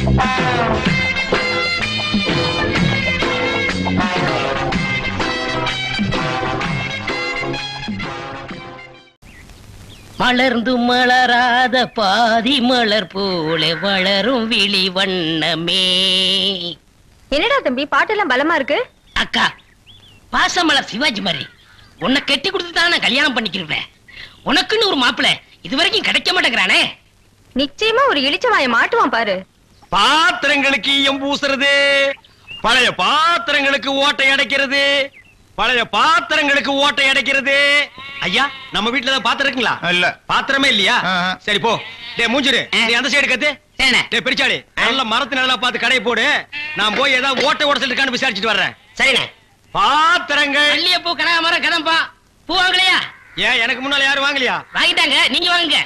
மலர்ந்து மலராத பாதி மலர் போல வளரும் விழி வண்ணமே. என்னடா தம்பி பாட்டெல்லாம் பலமா இருக்கு? அக்கா, பாசமலர் சிவாஜி மாதிரி உன்னை கட்டி கொடுத்துதான் நான் கல்யாணம் பண்ணிக்கிறேன். உனக்குன்னு ஒரு மாப்பிள்ளை இதுவரைக்கும் கிடைக்க மாட்டேங்கிறானே. நிச்சயமா ஒரு இளிச்சவாய மாட்டுவான் பாரு. பாத்திரங்களுக்கு ஈயம் பூசுறது, பழைய பாத்திரங்களுக்கு ஓட்டை அடைக்கிறது, பழைய பாத்திரங்களுக்கு ஓட்டை அடைக்கிறது. ஐயா, நம்ம வீட்டுல தான் பாத்திரம் இருக்குங்களா? இல்ல, பாத்திரமே இல்லையா? சரி போ. டேய் மூஞ்சிரு, நீ அந்த சைடு கத்து. டேய் பெரிச்சாளி, நல்ல மரத்து நல்லா பார்த்து கடை போடு. நான் போய் ஏதாவது ஓட்டை உடசல் இருக்கான்னு விசாரிச்சுட்டு வர்றேன். சரிண்ணே. பாத்திரங்கள் மல்லிகை பூ, கனகாமரம், கதம்பா பூ வாங்கலையா? ஏன் எனக்கு முன்னால யாரும் வாங்கலையா? வாங்கிட்டாங்க, நீங்க வாங்குங்க.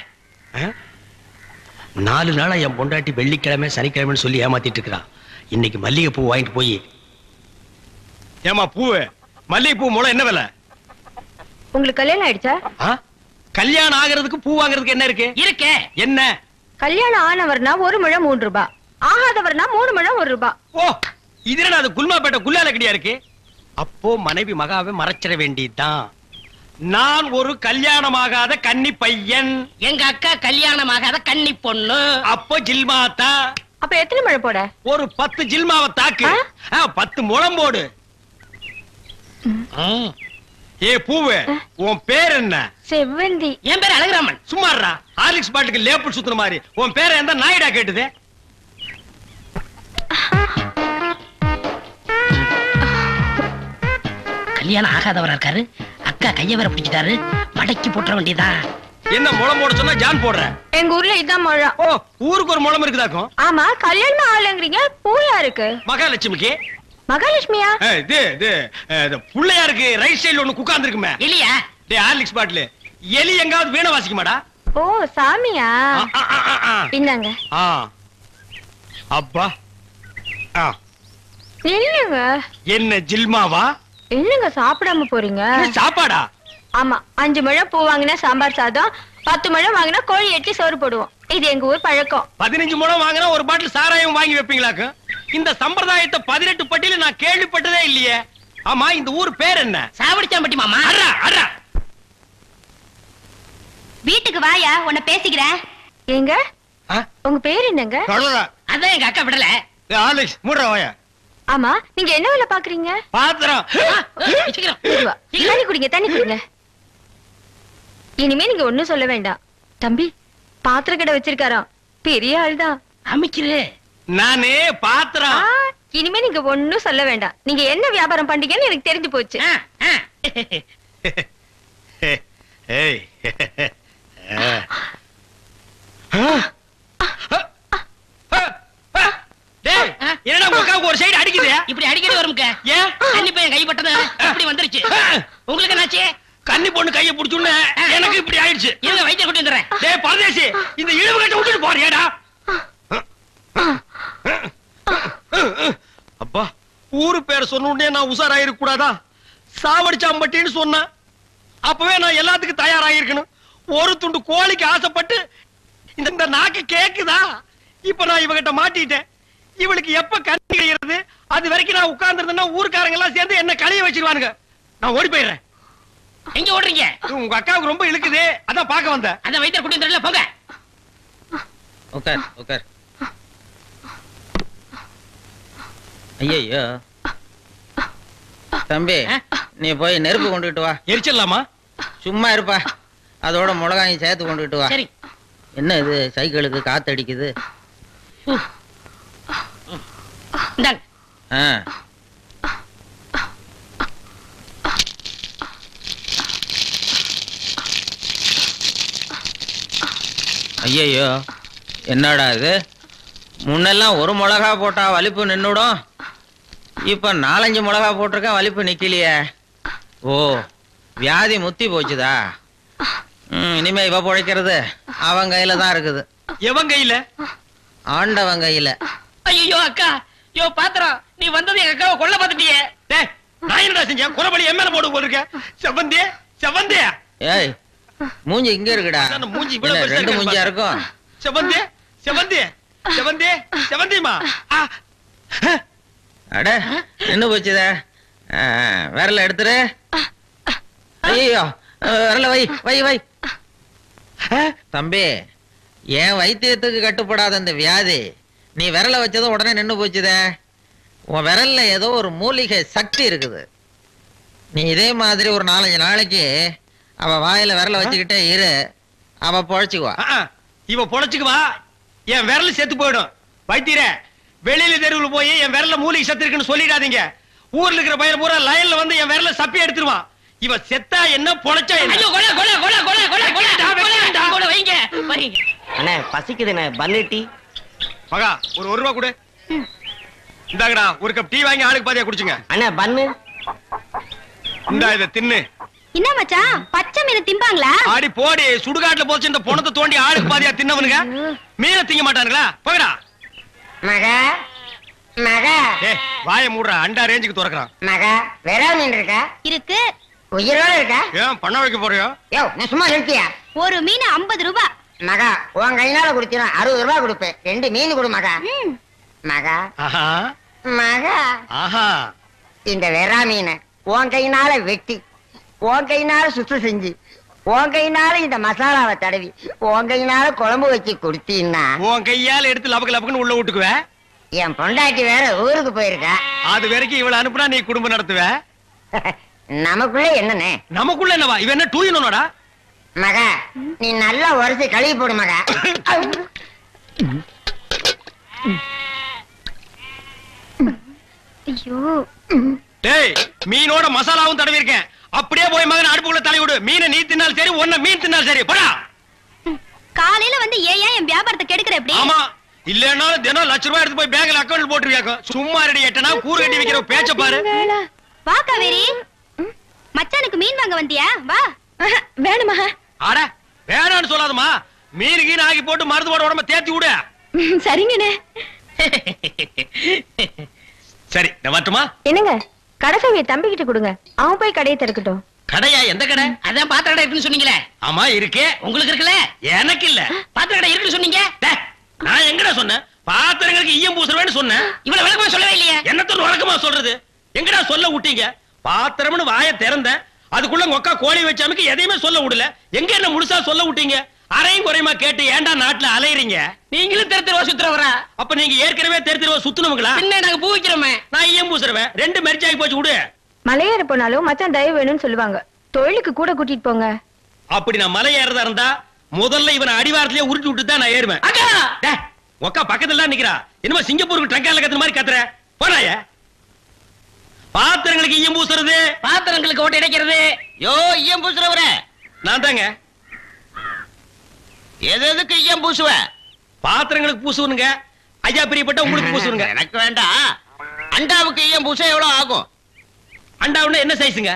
4 நாளா என் பொண்டாட்டி வெள்ளிக்கிழமை சனிக்கிழமைன்னு சொல்லி ஏமாத்திட்டு இருக்கிறான். இன்னைக்கு மல்லிகை பூ வாங்கிட்டு போய். ஏமா பூவு, மல்லிகை பூ மூலம் என்ன விலை? உங்களுக்கு கல்யாணம் ஆயிடுச்சா? கல்யாணம் ஆகிறதுக்கு பூ வாங்குறதுக்கு என்ன இருக்கு? இருக்கே. என்ன? கல்யாணம் ஆனவர்னா 1 முழம் 3 ரூபாய், ஆகாதவர்னா 3 முழம் 1 ரூபாய். ஓ, இதுல அது குல்மாப்பேட்டை குல்லால கடியா இருக்கு. அப்போ மனைவி மகாவை மறைச்சிட வேண்டியதுதான். நான் ஒரு கல்யாணமாகாத கன்னி பையன், எங்க அக்கா கல்யாணமாகாத கன்னி பொண்ணு. அப்போ ஜில்மாத்தா. அப்ப எத்தனை முழம் போட? ஒரு 10 ஜில்மாவை தாக்கு. 10 முழம் போடு. ஏ பூவு, உன் பேர் என்ன? செவ்வந்தி. என் பேர் அழகுராமன். சும்மாறா, ஹார்லிக்ஸ் பாட்டுக்கு லேபிள் சுத்துற மாதிரி. உன் பேரை எந்த நாயிடா கேட்டுது? கல்யாணம் ஆகாதவரா இருக்காரு. அக்கா கைய வேற பிடிச்சிட்டாரு. மடக்கி போட்டுற வேண்டியதான். என்ன முளம் போட சொன்னா ஜான் போடுற? எங்க ஊர்ல இதான் முழம். ஓ, ஊருக்கு ஒரு முளம் இருக்குதாக்கும். ஆமா, கல்யாணம் ஆகலங்கறீங்க. பூயா இருக்கு. மகாலட்சுமிக்கு. மகாலட்சுமியா? இது புள்ளையாருக்கு ரைட் சைடுல ஒன்னு உட்கார்ந்து இருக்குமே. எலியா? டேய் ஹார்லிக்ஸ் பாட்டில் எலி எங்காவது வீணை வாசிக்குமாடா? ஓ, சாமியா? இந்தாங்க. அப்பா. இல்லங்க. என்ன ஜில்மாவா? என்னங்க சாப்பிடாம போறீங்க? சாப்பாடா? ஆமா, 5 முழம் பூ வாங்கினா சாம்பார் சாதம், 10 முழம் வாங்கினா கோழி எட்டி சோறு போடுவோம். இது எங்க ஊர் பழக்கம். 15 முழம் வாங்கினா ஒரு பாட்டில் சாராயம் வாங்கி வைப்பீங்களாக்கு? இந்த சம்பிரதாயத்தை 18 பட்டியல நான் கேள்விப்பட்டதே இல்லையே. ஆமா, இந்த ஊர் பேர் என்ன? சாவடிச்சாம்பட்டி மாமா. அடா அடா. வீட்டுக்கு வாயா, உன்னை பேசிக்கிறேன். ஏங்க, உங்க பேர் என்னங்க? அதான் எங்க அக்கா விடல. ஆலிஸ் மூடுற வாயா. ஆமா, நீங்க என்ன வேலை பாக்குறீங்க? பாத்திரம். தண்ணி குடிங்க, தண்ணி குடிங்க. இனிமே நீங்க ஒண்ணும் சொல்ல வேண்டாம். தம்பி பாத்திர கடை வச்சிருக்காராம், பெரிய ஆள்தான். அமைக்கிறே நானே பாத்திரம். இனிமே நீங்க ஒண்ணும் சொல்ல வேண்டாம். நீங்க என்ன வியாபாரம் பண்றீங்கன்னு எனக்கு தெரிஞ்சு போச்சு. என்னடா உனக்கு ஒரு சைடு அடிக்குது? இப்படி அடிக்கடி வரும்க்க. ஏன்? கன்னி பையன் கை பட்டது இப்படி வந்துருச்சு. உங்களுக்கு என்னாச்சு? கன்னி பொண்ணு கையை பிடிச்சுன்னு எனக்கு இப்படி ஆயிடுச்சு. இருங்க, வைத்தியம் கொண்டு வந்துறேன். டேய் பரதேசி, இந்த இழுவு கட்ட விட்டுட்டு போறியாடா? அப்பா, ஊரு பேர் சொன்ன உடனே நான் உசாராயிருக்க கூடாதா? சாவடிச்சாம்பட்டின்னு சொன்ன அப்பவே நான் எல்லாத்துக்கும் தயாராகிருக்கணும். ஒரு துண்டு கோழிக்கு ஆசைப்பட்டு இந்த நாக்கு கேக்குதா? இப்ப நான் இவகிட்ட மாட்டிட்டேன். இவளுக்கு எப்ப கண்ணி கிடைக்கிறது? அது வரைக்கும் நான் உட்கார்ந்துருந்தேன்னா ஊருக்காரங்க எல்லாம் சேர்ந்து என்ன களைய வச்சிருவானுங்க. நான் ஓடி போயிடுறேன். எங்க ஓடுறீங்க? உங்க அக்காவுக்கு ரொம்ப இழுக்குது, அதான் பார்க்க வந்தேன். அதான் வைத்தியம் கொண்டு வந்துடல, போங்க. உட்கார் உட்கார். ஐயோ தம்பி, நீ போய் நெருப்பு கொண்டுகிட்டு வா. எரிச்சிடலாமா? சும்மா இருப்பா, அதோட மிளகாயும் சேர்த்து கொண்டுகிட்டு வா. சரி. என்ன இது சைக்கிளுக்கு காத்து அடிக்குது? ஐயோ, என்னடா இது? முன்னெல்லாம் ஒரு மிளகா போட்டா வலிப்பு நின்னுடும், இப்ப 4-5 மிளகா போட்டிருக்கேன், வலிப்பு நிக்கலையே. ஓ, வியாதி முத்தி போச்சுதா? இனிமே இவ பொழைக்கிறது அவன் கையில தான் இருக்குது. எவன் கையில? ஆண்டவன் கையில. ஐயோ அக்கா, யோ பாத்திரம், நீ வந்தது எங்க அக்காவை கொல்ல பார்த்துட்டியே. டேய், நான் என்னடா செஞ்சேன்? குறபடி என் மேல போட்டு போயிருக்க. செவந்தே செவந்தே. ஏய், மூஞ்சி இங்க இருக்குடா. மூஞ்சி 2 மூஞ்சியா இருக்கும். செவந்தே செவந்தே, செவந்தி செவந்திமா அட நின்னு போச்சுதே. விரல எடுத்துரு. ஐயோ விரல வை வை வை. தம்பி என் வைத்தியத்துக்கு கட்டுப்படாத இந்த வியாதி நீ விரல வச்சதும் உடனே நின்னு போச்சுதே. உன் விரல்ல ஏதோ ஒரு மூலிகை சக்தி இருக்குது. நீ இதே மாதிரி ஒரு 4-5 நாளைக்கு அவ வாயில விரல வச்சுக்கிட்டே இரு, அவ பொழைச்சுக்குவா. இவ பொழைச்சுக்குவா, என் விரல் செத்து போயிடும். வைத்தியரே, வெளியில தெருவில் போய் என் விரல்ல மூலிகை சத்து இருக்குன்னு சொல்லிடாதீங்க. ஊர்ல இருக்கிற பையன் பூரா லைன்ல வந்து என் விரல்ல சப்பி எடுத்துருவான். இவ செத்தா என்ன பொழைச்சா என்ன? ஐயோ கொலை கொலை கொலை கொலை கொலை கொலை கொலை வைங்க வரீங்க. அண்ணே பசிக்குதுண்ணே, பன்னு டீ. மகா ஒரு 1 ரூபா கொடு. இந்தாங்கடா ஒரு கப் டீ வாங்கி ஆளுக்கு பாதியா குடிச்சுங்க. அண்ணே பன்னு. இந்தா இத தின்னு. என்ன மச்சான் பச்சை மீன் திம்பாங்களா? ஆடி போடி, சுடுகாட்டுல போச்சு இந்த பொணத்தை தோண்டி ஆளுக்கு பாதியா தின்னவனுங்க மீனை திங்க மாட்டானுங்களா? போகடா மகா மகா. ஏய் வாயை மூடுறா, அண்டா ரேஞ்சுக்கு துறக்குறான். மகா வேற மீன் இருக்கா? இருக்கு. உயிரோட இருக்கா? ஏன் பண்ண வைக்க போறியோ? யோ நீ சும்மா நிறுத்தியா? ஒரு மீன் 50 ரூபாய். மகா உன் கையினால குடுத்தீனா 60 ரூபாய் கொடுப்பேன். 2 மீன் கொடு மகா. மகா ஆஹா மகா, ஆஹா. இந்த வெறா மீனை உன் கையினால வெட்டி, உன் கையினால சுத்தம் செஞ்சு, உன் கையினால இந்த மசாலாவை தடவி, உன் கையினால குழம்பு வச்சு கொடுத்தீன்னா உன் கையால எடுத்து லபக்கு லபக்குன்னு உள்ள விட்டுக்குவ. என் பொண்டாட்டி வேற ஊருக்கு போயிருக்கா. அது வரைக்கும் இவள அனுப்புனா நீ குடும்பம் நடத்துவ. நமக்குள்ள என்னண்ணே? நமக்குள்ள என்னவா? இவன் என்ன டூயினோடா? மகா நீ நல்லா உரைச்சு கழுவி போடு மகா. ஐயோ டேய் மீனோட மசாலாவும் தடவி இருக்கேன். அப்படியே போய் மகன் அடுப்புக்குள்ள தலை விடு. மீனை நீ தின்னாலும் சரி, ஒன்ன மீன் தின்னாலும் சரி. போடா. காலையில வந்து ஏன் என் வியாபாரத்தை கெடுக்கிற எப்படி? ஆமா, இல்லன்னாலும் தினம் ₹1,00,000 எடுத்து போய் பேங்க்ல அக்கவுண்ட் போட்டுருவியாக்கும். சும்மா ரெடி எட்டனா கூறு கட்டி வைக்கிற பேச்ச பாரு. வா காவேரி, மச்சானுக்கு மீன் வாங்க வந்தியா? வா. வேணுமா? அட வேணான்னு சொல்லாதமா. மீன் கீன் ஆகி போட்டு மருந்து போட உடம்ப தேத்தி விடு. சரிங்கண்ணே. சரி நான் வரட்டுமா? என்னங்க கடைசவியை தம்பி கிட்ட கொடுங்க, அவன் போய் கடையை திறக்கட்டும். கடையா? எந்த கடை? அதான் பாத்திர கடை இருக்குன்னு சொன்னீங்களே. ஆமா இருக்கே. உங்களுக்கு இருக்குல்ல? எனக்கு இல்ல. பாத்திர கடை இருக்குன்னு சொன்னீங்க. டேய், நான் எங்கடா சொன்னேன் பாத்திரங்களுக்கு ஈயம் பூசுறவேன்னு சொன்னேன். இவ்வளவு விளக்கமா சொல்லவே இல்லையே. என்னத்த வழக்கமா சொல்றது? எங்கடா சொல்ல விட்டீங்க? பாத்திரம்னு வாயை திறந்தேன், அதுக்குள்ள உங்க கோழி வச்சாமுக்கு எதையுமே சொல்ல விடல. எங்க என்ன முழுசா சொல்ல விட்டீங்க? அரையும் குறையுமா கேட்டு ஏன்டா நாட்டுல அலையறீங்க? நீங்களும் தெருவா சுத்துறவரா? அப்ப நீங்க ஏற்கனவே தெருவா சுத்துனவங்களா? பின்ன நாங்க பூ வைக்கிறோமே. நான் ஈயம் பூசுறவன். 2 மெரிச்சாகி போச்சு விடு. மலையேற போனாலும் மச்சான் தயவு வேணும்னு சொல்லுவாங்க. தொழிலுக்கு கூட கூட்டிட்டு போங்க. அப்படி நான் மலை ஏறதா இருந்தா முதல்ல இவனை அடிவாரத்திலேயே உருட்டி விட்டு தான் நான் ஏறுவேன். அக்கா டேய், உக்கா பக்கத்துல நிக்கிறா. என்னமோ சிங்கப்பூருக்கு ட்ரங்கால கத்துற மாதிரி கத்துற. போடாய. பாத்திரங்களுக்கு ஈயம் பூசுறது, பாத்திரங்களுக்கு ஓட்டு இடைக்கிறது. யோ ஈயம் பூசுறவரே, நான் தாங்க. எதுக்கு ஈயம் பூசுவ? பாத்திரங்களுக்கு பூசுவனுங்க. ஐயா பிரியப்பட்ட உங்களுக்கு பூசுவனுங்க. எனக்கு வேண்டாம். அண்டாவுக்கு ஈயம் பூச எவ்வளவு ஆகும்? அண்டாவுன்னா என்ன சைஸுங்க?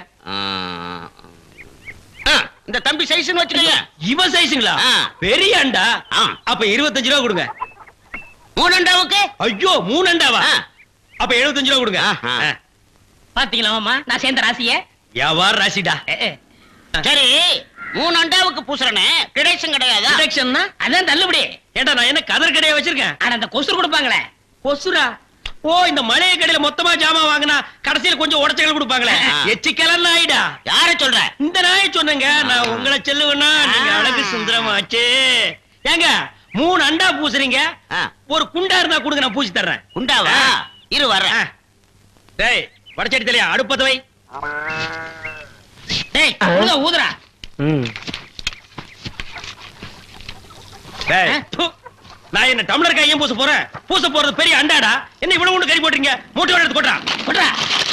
இந்த தம்பி சைஸ்னு வச்சுக்கோங்க. இவன் சைஸுங்களா? பெரிய அண்டா. அப்ப 25 ரூபா கொடுங்க. 3 அண்டாவுக்கு? ஐயோ 3 அண்டாவா? அப்ப 75 ரூபா கொடுங்க. பாத்தீங்களா மாமா, நான் சேர்ந்த ராசிய. வியாபார ராசிடா. சரி 3 அண்டாவுக்கு பூசுறனே, டிடக்ஷன் கிடையாதா? டிடக்ஷன்னா அதான் தள்ளுபடி. ஏண்டா நான் என்ன கதர் கடையா வச்சிருக்கேன்? ஆனா அந்த கொசுறு கொடுப்பாங்களே. கொசுரா? ஓ, இந்த மளிகை கடையில மொத்தமா ஜாமான் வாங்கினா கடைசியில கொஞ்சம் உடச்சல் கொடுப்பாங்களே, எச்சிக்கலன் நாயிடா. யார சொல்ற? இந்த நாயை சொன்னங்க. நான் உங்களை செல்லுவேன்னா நீங்க அழகு சுந்தரமாச்சு. ஏங்க 3 அண்டா பூசுறீங்க, ஒரு குண்டா இருந்தா கொடுங்க, நான் பூசி தர்றேன். குண்டாவா? இரு வர்றேன். டேய் வடச்சடி தலையா, அடுப்பத வை. டேய் ஊதுறா. டேய் நான் என்ன டம்ளர் கையும் பூச போறேன்? பூச போறது பெரிய அண்டாடா. என்ன இவ்வளவு ஒண்ணு கறி போட்டுறீங்க? மூட்டை எடுத்து கொட்டா கொட்டா.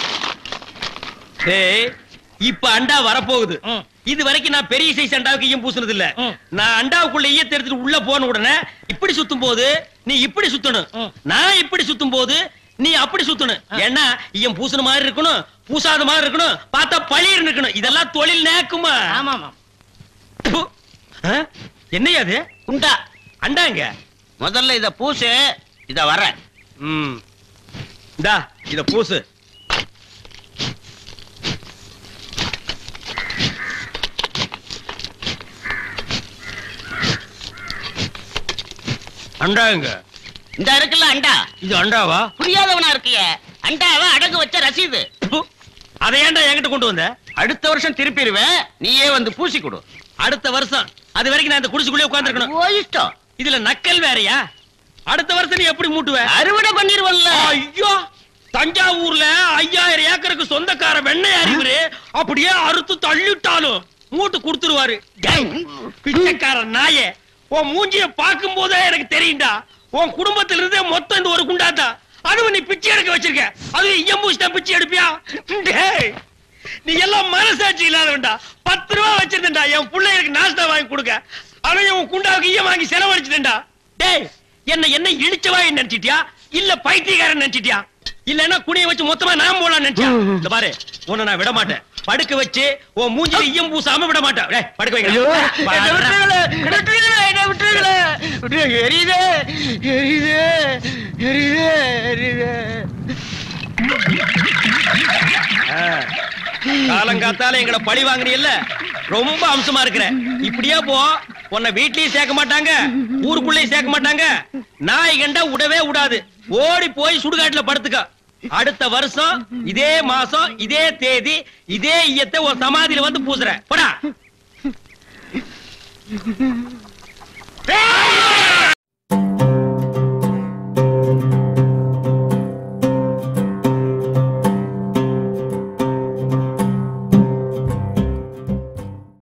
டேய் இப்ப அண்டா வரப்போகுது. இது வரைக்கும் நான் பெரிய சைஸ் அண்டாவுக்கு ஈயம் பூசுனது இல்ல. நான் அண்டாவுக்குள்ள ஈயத்தை எடுத்துட்டு உள்ள போன உடனே இப்படி சுத்தும் போது நீ இப்படி சுத்தணும், நான் இப்படி சுத்தும் போது நீ அப்படி சுத்தணும். ஏன்னா ஈயம் பூசுன மாதிரி இருக்கணும், பூசாத மாதிரி இருக்கணும், பார்த்தா பளிர் இருக்கணும். இதெல்லாம் தொழில் நேக்குமா? ஆமா ஆமா. என்னையா அது? குண்டா அண்டாங்க. முதல்ல இத பூசு, இத வர்றேன். இந்தா இத பூசு. அண்டாங்க. இந்த இருக்குல்ல அண்டா, இது அண்டாவா? புரியாதவனா இருக்கிய. அண்டாவை அடகு வச்ச ரசீது. ப்பு, அதை ஏன்டா என்கிட்ட கொண்டு வந்த? அடுத்த வருஷம் திருப்பிடுவேன், நீயே வந்து பூசி கொடு. அடுத்த வருஷம் அது வரைக்கும் நான் இந்த குடிசுக்குள்ளே உட்கார்ந்திருக்கணும். ஓ இஷ்டம். இதுல நக்கல் வேறயா? அடுத்த வருஷம் நீ எப்படி மூட்டுவ? அறுவடை பண்ணிருவல்ல. ஐயோ, தஞ்சாவூர்ல 5000 ஏக்கருக்கு சொந்தக்கார வெண்ணெய் அறிவுரு அப்படியே அறுத்து தள்ளிட்டாலும் மூட்டு கொடுத்துருவாரு. பிச்சைக்கார நாயே, உன் மூஞ்சிய பார்க்கும் போதே எனக்கு தெரியும்டா, உன் குடும்பத்துல இருந்தே மொத்தம் இந்த ஒரு குண்டாத்தா. அதுவும் நீ பிச்சை எடுக்க வச்சிருக்க, அதுவும் இயம்பூசிட்டா பிச்சை எடுப்பியா? டேய், நீ எல்லாம் மனசாட்சி இல்லாதவன்டா. 10 ரூபா வச்சிருந்தா என் பிள்ளைகளுக்கு நாஸ்தா வாங்கி கொடுக்க, ஆனா உன் குண்டாவுக்கு ஈயம் வாங்கி செலவழிச்சிட்டா. டேய், என்ன இழிச்சவாய் நினைச்சிட்டியா இல்ல பைத்தியக்காரன் நினைச்சிட்டியா? இல்லன்னா குனிய வச்சு மொத்தமா நான் போலாம் நினைச்சியா? இந்த பாரு, உன்னை நான் விட மாட்டேன். படுக்க வச்சு உன் மூஞ்சில ஈயம் பூசாம விட மாட்டேன். டேய், படுக்க வைங்க. காலங்காத்தால எங்களை பழி வாங்குறீல்ல, ரொம்ப அம்சமா இருக்கிற. இப்படியே போ, உன்னை வீட்லயும் சேர்க்க மாட்டாங்க, ஊருக்குள்ளயும் சேர்க்க மாட்டாங்க. நாய் கண்டா விடவே விடாது. ஓடி போய் சுடுகாட்டுல படுத்துக்க. அடுத்த வருஷம் இதே மாசம் இதே தேதி இதே ஈயத்தை ஒரு சமாதியில வந்து பூசுற. போடா.